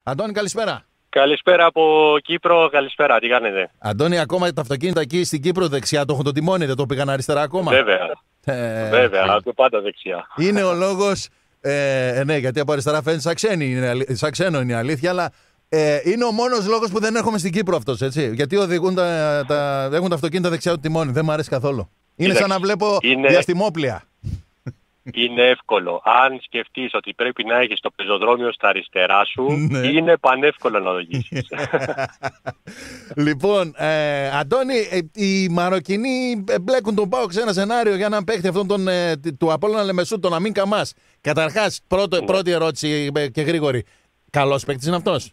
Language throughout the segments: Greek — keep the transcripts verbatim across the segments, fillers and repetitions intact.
Αντώνη, καλησπέρα. Καλησπέρα από Κύπρο, καλησπέρα, τι κάνετε? Αντώνη, ακόμα τα αυτοκίνητα εκεί στην Κύπρο δεξιά το έχουν το τιμόνι, δεν το πήγαν αριστερά ακόμα? Βέβαια, ε, βέβαια, ε. πάντα δεξιά. Είναι ο λόγος, ε, ναι, γιατί από αριστερά φαίνεται σαν, ξένη, είναι, σαν ξένο είναι η αλήθεια, αλλά ε, είναι ο μόνος λόγος που δεν έρχομαι στην Κύπρο αυτός, έτσι. Γιατί οδηγούν τα, τα, έχουν τα αυτοκίνητα δεξιά το τιμόνι, δεν μου αρέσει καθόλου. Είναι σαν να βλέπω είναι... διαστημόπλια. Είναι εύκολο. Αν σκεφτείς ότι πρέπει να έχεις το πεζοδρόμιο στα αριστερά σου, ναι. είναι πανεύκολο να οδηγήσεις. Λοιπόν, ε, Αντώνη, ε, οι Μαροκινοί μπλέκουν τον ΠΑΟΚ σε ένα σενάριο για έναν παίχτη αυτόν τον, ε, του Απόλλωνα Λεμεσού, τον Αμίν Καμάς. Καταρχάς, πρώτο, ναι. πρώτη ερώτηση και γρήγορη. Καλός παίκτης είναι αυτός?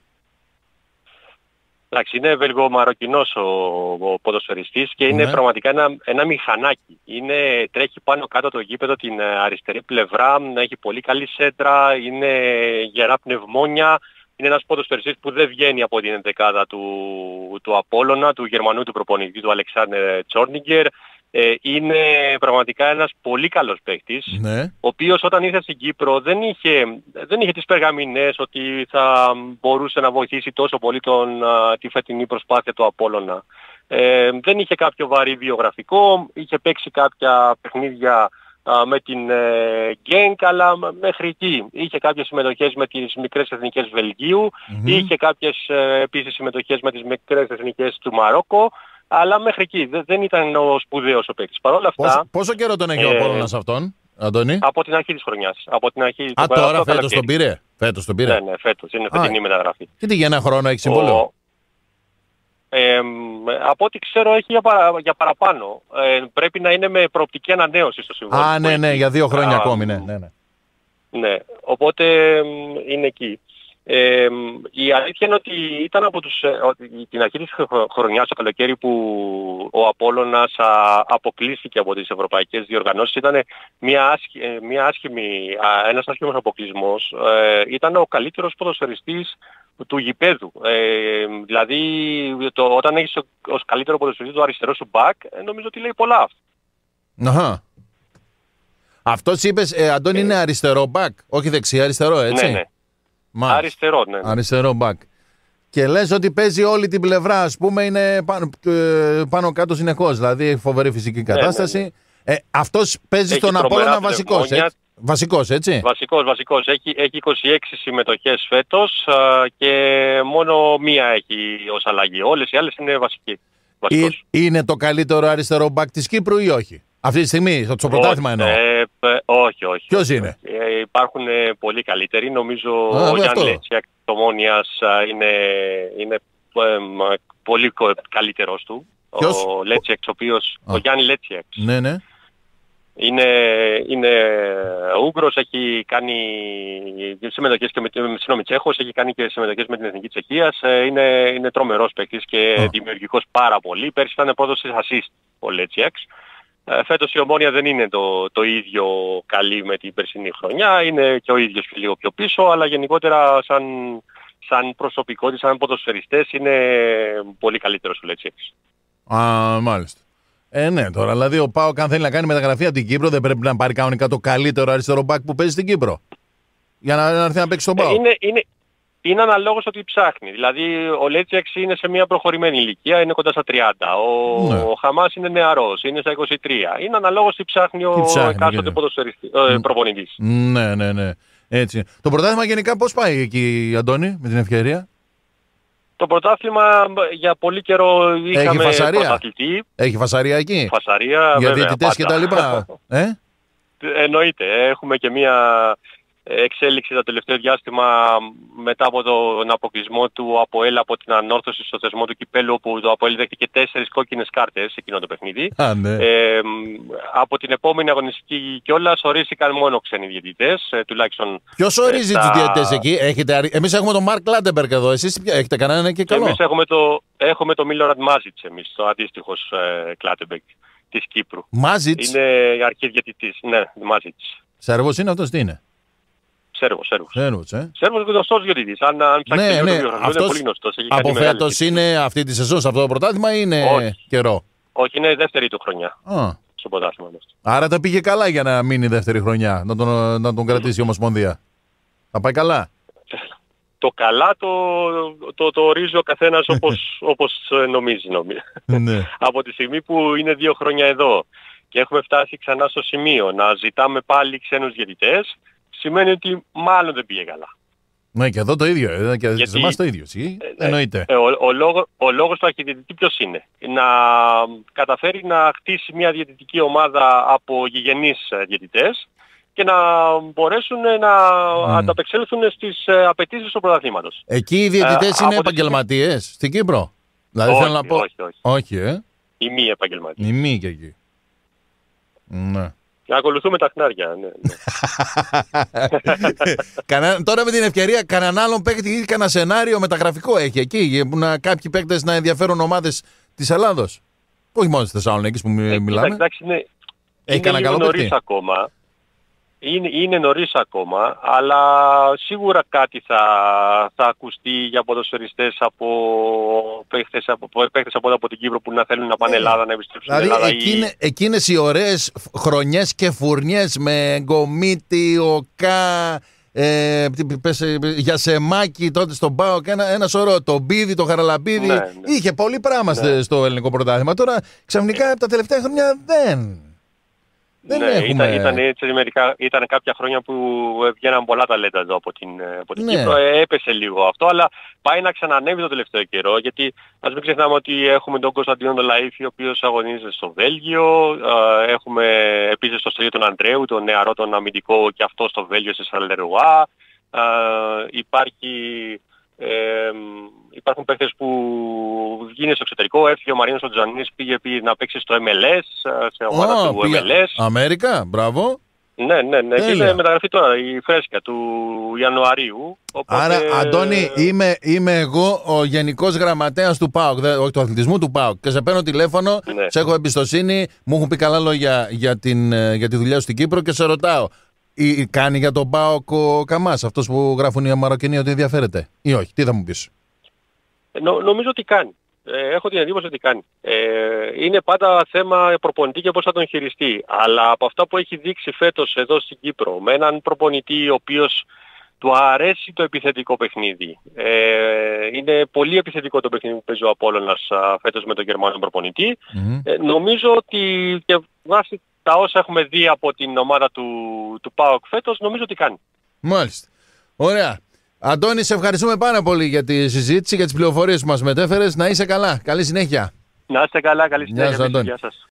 Εντάξει, είναι Βελγο-Μαροκινός ο, ο ποδοσφαιριστής και είναι ναι. πραγματικά ένα, ένα μηχανάκι. Είναι, τρέχει πάνω κάτω το γήπεδο την αριστερή πλευρά, έχει πολύ καλή σέντρα, είναι γερά πνευμόνια. Είναι ένας ποδοσφαιριστής που δεν βγαίνει από την ενδεκάδα του, του Απόλλωνα, του Γερμανού του προπονητή, του Αλεξάνδερ Τσόρνιγκερ. Ε, είναι πραγματικά ένας πολύ καλός παίκτης, ναι. ο οποίος όταν ήρθε στην Κύπρο δεν είχε, δεν είχε τις περγαμηνές ότι θα μπορούσε να βοηθήσει τόσο πολύ τον, α, τη φετινή προσπάθεια του Απόλλωνα. Ε, δεν είχε κάποιο βαρύ βιογραφικό, είχε παίξει κάποια παιχνίδια α, με την ε, Γκένκ, αλλά μέχρι εκεί. Είχε κάποιες συμμετοχές με τις μικρές εθνικές Βελγίου, mm-hmm. είχε κάποιες ε, επίσης συμμετοχές με τις μικρές εθνικές του Μαρόκο. Αλλά μέχρι εκεί δεν ήταν ο σπουδαίος ο παίκτης. Παρ' όλα αυτά... Πόσο, πόσο καιρό τον έχει ε, ο Απόλλωνας αυτόν, Αντώνη? Από την αρχή της χρονιάς. Από την αρχή... Α, τώρα φέτος τον πήρε. Φέτος τον πήρε. Ναι, ναι, φέτος. Είναι φετινή μεταγραφή. Και τι, για ένα χρόνο έχει συμβόλαιο? Ο... Ε, από ό,τι ξέρω έχει για, παρα... για παραπάνω. Ε, πρέπει να είναι με προοπτική ανανέωση στο συμβόλαιο. Α, ναι, ναι, για δύο χρόνια Α, ακόμη, ναι, ναι, ναι. Ναι, οπότε είναι εκεί. Ε, η αλήθεια είναι ότι ήταν από τους, ότι την αρχή της χρονιάς, το καλοκαίρι που ο Απόλλωνας α, αποκλείστηκε από τις ευρωπαϊκές διοργανώσεις, ήταν μια, άσχη, μια άσχημη, α, ένας άσχημος αποκλεισμός. Ε, ήταν ο καλύτερος ποδοσφαιριστής του γηπέδου. Ε, δηλαδή το, όταν έχεις ως καλύτερο ποδοσφαιριστή το αριστερό σου μπακ, ε, νομίζω ότι λέει πολλά αυτό. Αχα. Αυτός είπες, ε, Αντώνη, ε, είναι αριστερό μπακ, όχι δεξιά, αριστερό, έτσι? Ναι, ναι. Μάλιστα. Αριστερό, ναι, ναι. Αριστερό μπακ. Και λες ότι παίζει όλη την πλευρά, ας πούμε, είναι πάνω, πάνω κάτω συνεχώς. Δηλαδή έχει φοβερή φυσική κατάσταση. Ναι, ναι, ναι. Ε, αυτός παίζει έχει στον Απόλλωνα βασικός, έτσι. Βασικός, έτσι. Βασικός, βασικός. Έχει, έχει είκοσι έξι συμμετοχές φέτος α, και μόνο μία έχει ως αλλαγή. Όλες οι άλλες είναι βασικοί. Βασικός. Είναι το καλύτερο αριστερό μπακ της Κύπρου ή όχι? Αυτή τη στιγμή, στο πρωτάθλημα εννοώ. Ε, ε, όχι, όχι. Ποιος είναι? Ε, υπάρχουν ε, πολύ καλύτεροι. Νομίζω Α, ο Γιάννη Λέτσιακ της Ομόνιας είναι, είναι ε, πολύ καλύτερος του. Ποιος? Ο Λέτσιακ, ο οποίος... Ο Γιάννη Λέτσιακ. Ναι, ναι. Είναι, είναι Ούγγρος, έχει κάνει συμμετοχές και με, συγγνώμη, Τσέχος, έχει κάνει και συμμετοχές με την Εθνική Τσεχίας. Είναι, είναι τρομερός παίκτης και oh. δημιουργικός πάρα πολύ. Πέρσι ήταν απόδοση assist ο Λέτσιακ. Φέτος η Ομόνια δεν είναι το, το ίδιο καλή με την περσινή χρονιά, είναι και ο ίδιος και λίγο πιο πίσω, αλλά γενικότερα σαν, σαν προσωπικότητα, σαν ποδοσφαιριστές είναι πολύ καλύτερος ο Λέτσιακς. Α, μάλιστα. Ε, ναι, τώρα δηλαδή ο ΠΑΟΚ αν θέλει να κάνει μεταγραφή από την Κύπρο δεν πρέπει να πάρει κανονικά το καλύτερο αριστερό μπακ που παίζει στην Κύπρο για να, να έρθει να παίξει στον ΠΑΟΚ. Είναι, είναι, είναι αναλόγως ότι ψάχνει. Δηλαδή ο Λέτσιακς είναι σε μια προχωρημένη ηλικία, είναι κοντά στα τριάντα. Ο, ναι. ο Χαμάς είναι νεαρός, είναι στα είκοσι τρία. Είναι αναλόγως τι ψάχνει τι ο εκάστοτε ποδοσφαιριστής, ε, προπονητής. Ναι, ναι, ναι. Έτσι. Το πρωτάθλημα γενικά πώς πάει εκεί, Αντώνη, με την ευκαιρία? Το πρωτάθλημα για πολύ καιρό είχαμε πρωταθλητή. Έχει φασαρία εκεί? Φασαρία, για διαιτητές και τα λοιπά. ε? Εννοείται. Έχουμε και μια εξέλιξη το τελευταίο διάστημα μετά από τον αποκλεισμό του ΑΠΟΕΛ από την ανόρθωση στο θεσμό του κυπέλου, όπου το ΑΠΟΕΛ δέχτηκε τέσσερις κόκκινες κάρτες εκείνο το παιχνίδι. Α, ναι. ε, από την επόμενη αγωνιστική κιόλας ορίστηκαν μόνο ξένοι διαιτητές, ε, τουλάχιστον. Ποιος ορίζει τα... τους διαιτητές εκεί? Έχετε... Εμείς έχουμε τον Μαρκ Λάντεμπεργκ εδώ. Εσείς έχετε κανέναν και καλό? Εμείς έχουμε το, έχουμε το Μίλοραντ Μάζιτς, εμείς, το αντίστοιχος ε, Κλάτεμπεργκ της Κύπρου. Μάζιτς? Είναι αρχή διαιτητής. Ναι, Μάζιτς. Σέρβος είναι αυτός, τι είναι? Σέρβος, Σέρβος. Σέρβος, ε. Σέρβος γνωστός διαιτητής. Αν, αν ψάξετε ναι, ναι. το βιογραφείο είναι πολύ γνωστός. Έχει από φέτος είναι αυτή τη σεζόν σε αυτό το πρωτάθλημα ή είναι Όχι. καιρό? Όχι, είναι δεύτερη του χρονιά. Α. Στο πρωτάθλημα. Άρα τα πήγε καλά για να μείνει δεύτερη χρονιά, να τον, να τον κρατήσει η Ομοσπονδία. Θα πάει καλά. το καλά το, το, το ορίζει ο καθένας όπως, όπως νομίζει. νομίζει. Ναι. Από τη στιγμή που είναι δύο χρόνια εδώ και έχουμε φτάσει ξανά στο σημείο να ζητάμε πάλι ξένους διαιτητές, σημαίνει ότι μάλλον δεν πήγε καλά. Ναι, και εδώ το ίδιο. Ε, και Γιατί, σε εμάς το ίδιο. Εσύ, ε, εννοείται. Ε, ο, ο, λόγο, ο λόγος του αρχιδιαιτητή ποιος είναι? Να καταφέρει να χτίσει μια διαιτητική ομάδα από γηγενείς διαιτητές και να μπορέσουν να mm. ανταπεξέλθουν στις ε, απαιτήσεις του πρωταθλήματος. Εκεί οι διαιτητές ε, είναι επαγγελματίες τη... στην Κύπρο? Δηλαδή όχι, θέλω να πω... όχι, όχι. όχι ε. Οι μη επαγγελματίες. Οι μη και εκεί. Ναι. Να ακολουθούμε τα χνάρια. Ναι, ναι. Κανα... Τώρα με την ευκαιρία, κανέναν άλλον παίκτη ή κανένα σενάριο μεταγραφικό έχει εκεί, που να κάποιοι παίκτες να ενδιαφέρουν ομάδες της Ελλάδος? Όχι μόνο στη Θεσσαλονίκη που ε, μιλάμε. Εντάξει, είναι, έχει είναι λίγο νωρίς ακόμα. Είναι, είναι νωρίς ακόμα, αλλά σίγουρα κάτι θα, θα ακουστεί για ποδοσφαιριστές από παίχτες από, παίχτες από, από την Κύπρο που να θέλουν να πάνε Ελλάδα, να επιστρέψουν δηλαδή, Ελλάδα. Εκείνε, ή... εκείνες οι ωραίες χρονιές και φουρνιές με Γκομίτη, Οκά, ε, πες, Γιασεμάκη τότε στον ΠΑΟΚ, ένα, ένα σωρό, το Μπίδι, το Χαραλαμπίδι, ναι, ναι. είχε πολύ πράγμα ναι. στο ελληνικό πρωτάθλημα. Τώρα ξαφνικά από τα τελευταία χρόνια δεν... Δεν ναι, έχουμε... ήταν, ήταν, έτσι, μερικά, ήταν κάποια χρόνια που βγαίναν πολλά ταλέντα εδώ από την, από την ναι. Κύπρο. Ε, έπεσε λίγο αυτό, αλλά πάει να ξανανεύει το τελευταίο καιρό, γιατί ας μην ξεχνάμε ότι έχουμε τον Κωνσταντίνο τον Λαΐφη, ο οποίος αγωνίζεται στο Βέλγιο. Ε, έχουμε επίσης το Στέλιο τον Αντρέου, τον νεαρό τον αμυντικό, και αυτό στο Βέλγιο, σε Σαλερουά. Ε, υπάρχει... Ε, υπάρχουν παίκτες που βγαίνει στο εξωτερικό. Έφυγε ο Μαρίνος ο Τζανίνης, πήγε, πήγε να παίξει στο εμ ελ ες, σε ομάδα oh, του πήγε... εμ ελ ες. Αμέρικα, μπράβο. Ναι, ναι, ναι. Και είναι μεταγραφή τώρα, η φρέσκα του Ιανουαρίου. Οπότε... Άρα, Αντώνη, είμαι, είμαι εγώ ο γενικός γραμματέας του ΠΑΟΚ, όχι του αθλητισμού του ΠΑΟΚ. Και σε παίρνω τηλέφωνο, ναι. σε έχω εμπιστοσύνη, μου έχουν πει καλά λόγια για, την, για τη δουλειά σου στην Κύπρο και σε ρωτάω. Ή, κάνει για τον ΠΑΟΚ ο Καμάς, αυτός που γράφουν οι Μαροκινοί, ότι ενδιαφέρεται? Ή όχι? Τι θα μου πεις? Νο, νομίζω ότι κάνει. Ε, έχω την εντύπωση ότι κάνει. Ε, είναι πάντα θέμα προπονητή και πώς θα τον χειριστεί. Αλλά από αυτά που έχει δείξει φέτος εδώ στην Κύπρο, με έναν προπονητή ο οποίος του αρέσει το επιθετικό παιχνίδι. Ε, είναι πολύ επιθετικό το παιχνίδι που παίζει ο Απόλλωνας φέτος με τον Γερμανό προπονητή. Mm-hmm. Ε, νομίζω ότι και βάσει τα όσα έχουμε δει από την ομάδα του, του ΠΑΟΚ φέτος, νομίζω ότι κάνει. Μάλιστα. Ωραία. Αντώνη, σε ευχαριστούμε πάρα πολύ για τη συζήτηση, για τις πληροφορίες που μας μετέφερες. Να είσαι καλά. Καλή συνέχεια. Να είστε καλά. Καλή συνέχεια. Γεια σας, Αντώνη. Γεια σας.